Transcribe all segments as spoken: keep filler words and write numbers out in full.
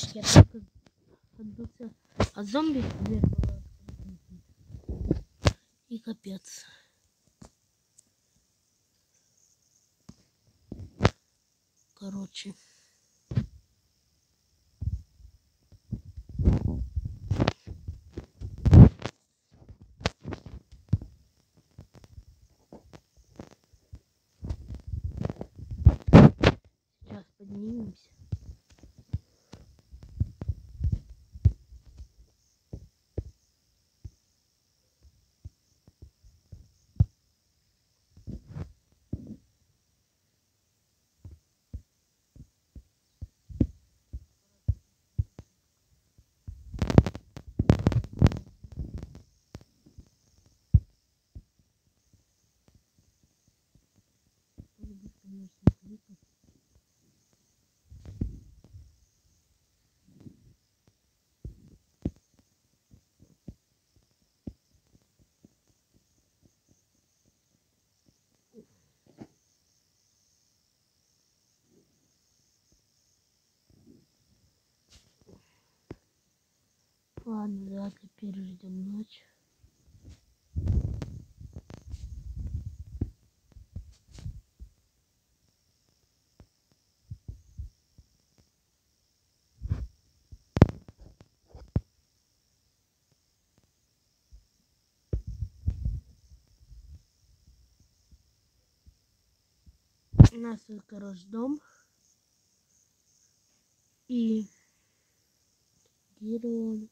Я только отбился от зомби, дверь была открыта. И капец. Короче. Сейчас поднимемся. Конечно, кликать. Ладно, давайте переждем ночь. У нас тут, короче, дом. И дерево.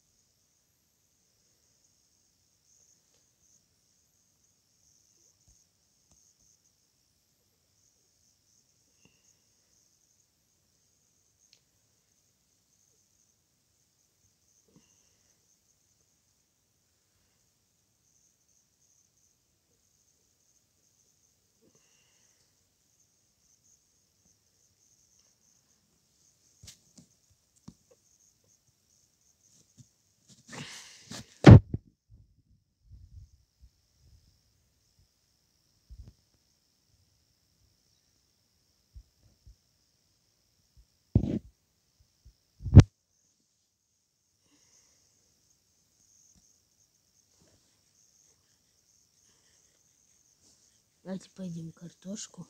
Давайте пойдем картошку.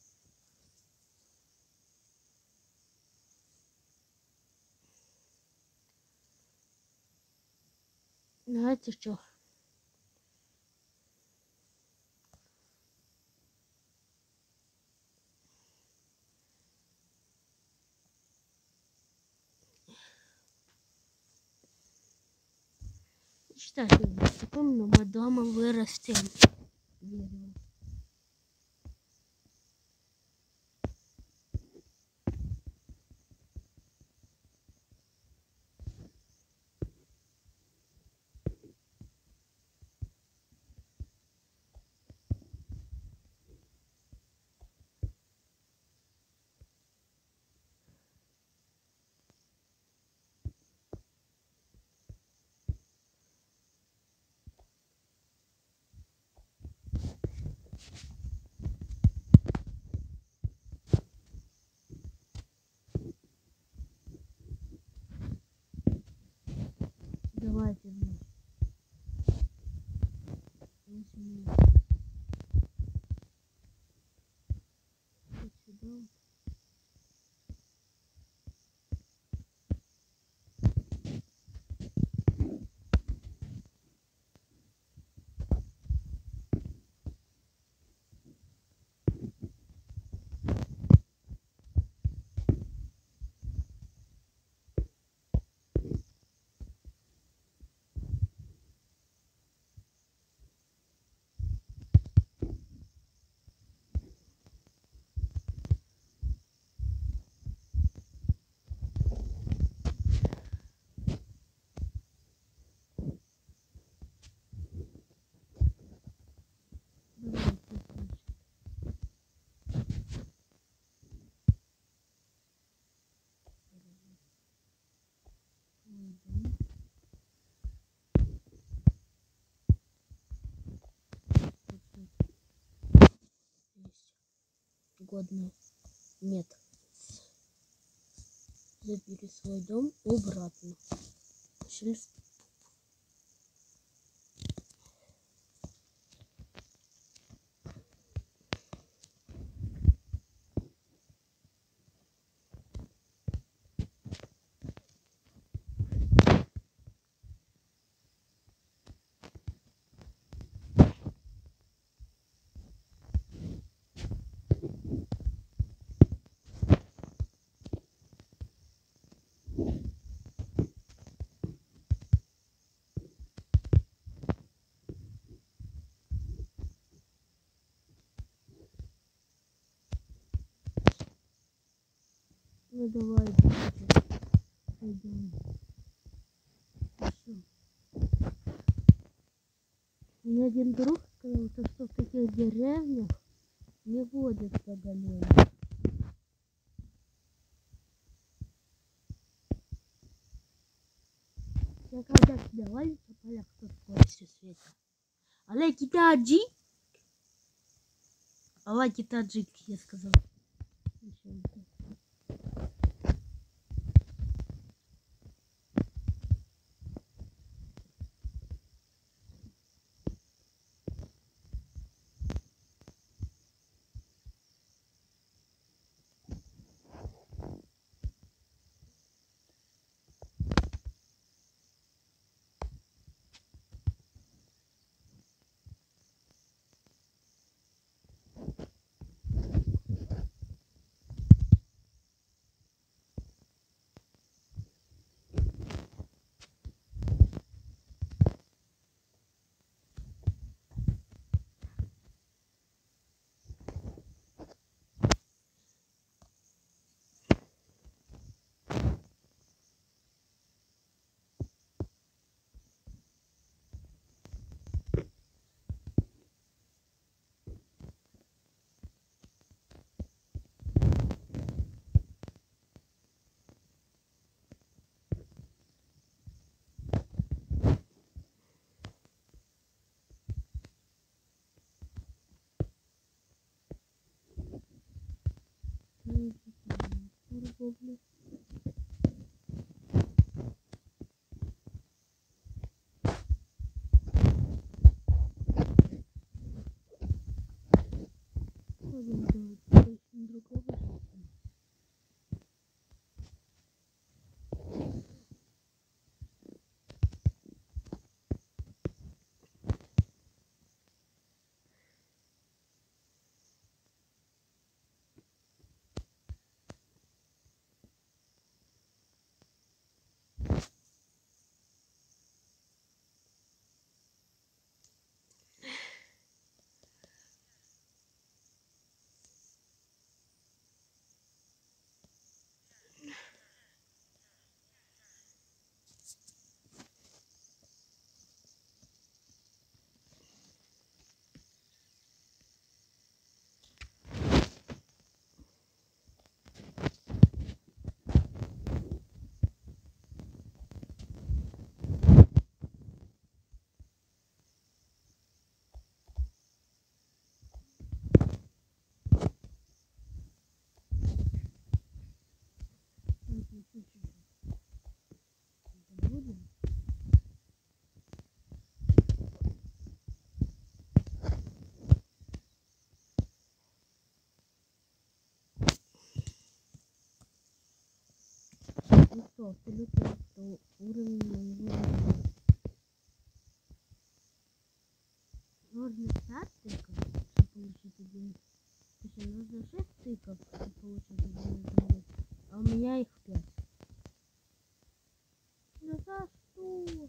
Знаете что? Считайте, в таком мы дома вырастем. Дерево. Давайте вместе. Вот сюда. Годно. Нет. забери свой дом обратно. Шельф. Ну давай, пойдем. Мне один друг сказал, что в таких деревнях не водятся галены. Я когда тебя лазить на полях, то скорости света. Алеки таджик? Алеки таджик, я сказал. Торговля. Будем делать очень другого. Будем. Ну что, абсолютно что уровень моего уровня. Нужно пять тыков, чтобы получить один. Точнее, нужно шесть тыков, чтобы получить один изумруд. А у меня их пять. Да за что?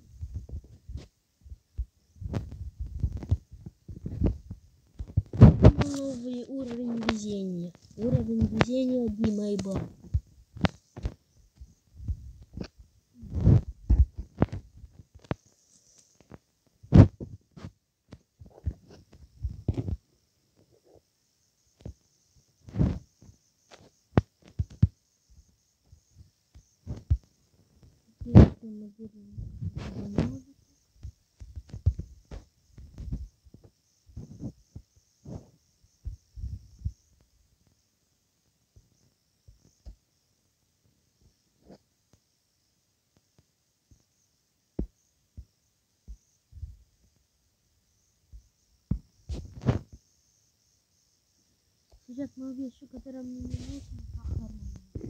Новый уровень везения. Уровень везения одни мои бабы. сейчас мою вещь, которая мне не нужна, похоронена.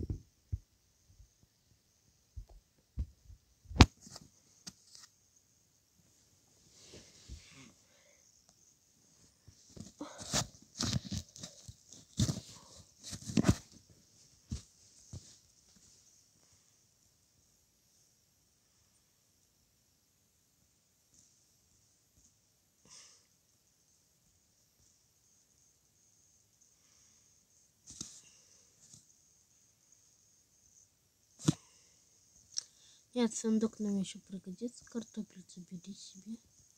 Нет, сундук нам еще пригодится. Картофельцу бери себе.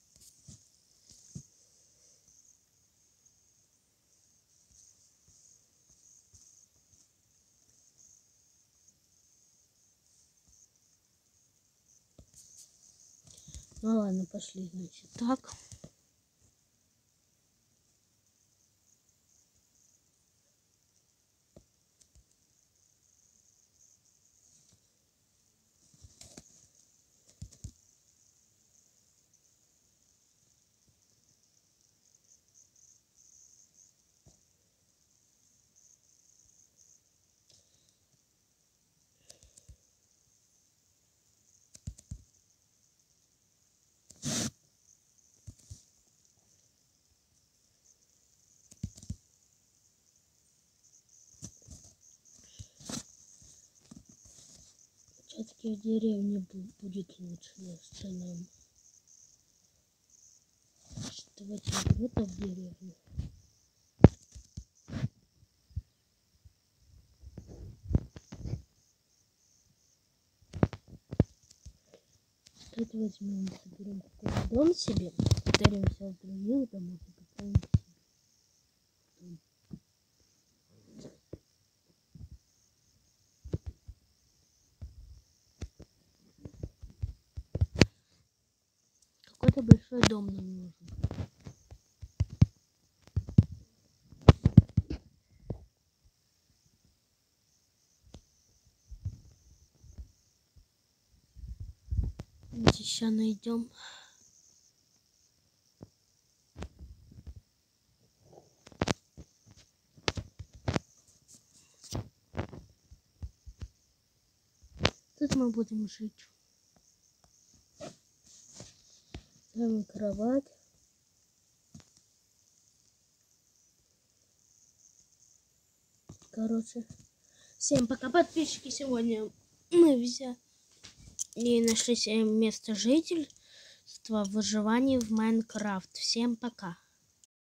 Ну ладно, пошли, значит, так. Все-таки в деревне будет лучше остальным. Давайте вот в деревню. Тут возьмем, соберем какой-то дом себе, повторимся в других домах и поставим себе дом. Какой-то большой дом нам нужен. Сейчас найдем. Тут мы будем жить. Ставим кровать. Короче, всем пока, подписчики. Сегодня мы взяли и нашли себе место жительства в выживании в Майнкрафт. Всем пока.